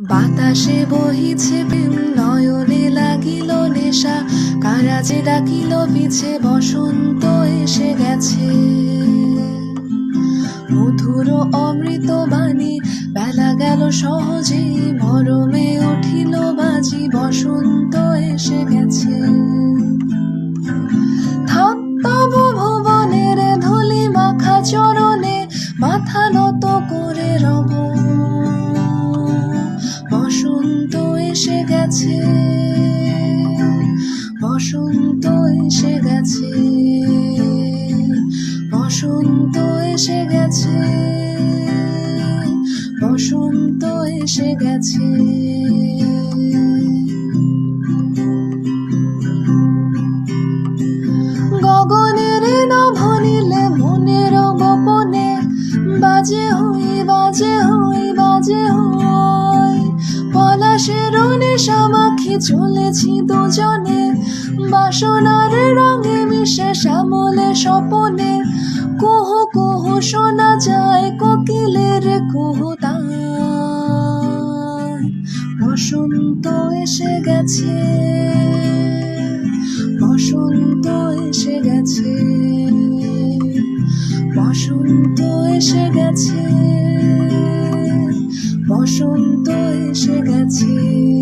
বাতাসে বহিছে প্রেম, নয়নে লাগিল নেশা, কারা যে ডাকিল পিছে, বসন্ত এসে গেছে। মধুর অমৃত বাণী, বেলা গেল সহজেই, মরমে উঠিল বাজি, বসন্ত এসে গেছে। থাক তবু ভুবনের ধূলি মাখা চরণে, মাথা নত করে রব, বসন্ত এসে গেছে, বসন্ত এসে গেছে, বসন্ত এসে গেছে, বসন্ত এসে গেছে। গগনের নভনীলে মনের গোপনে, বাজে হই বাজে হই বাজে হই, পলাশের নেশা মাখি চলেছি দুজনে, বাসনার রঙে মিশে শ্যামলে স্বপনে, কুহু কুহু শোনা যায় কোকিলের কুহুতান। বসন্ত এসে গেছে, বসন্ত এসে গেছে, বসন্ত এসে গেছে, বসন্ত এসে গেছে।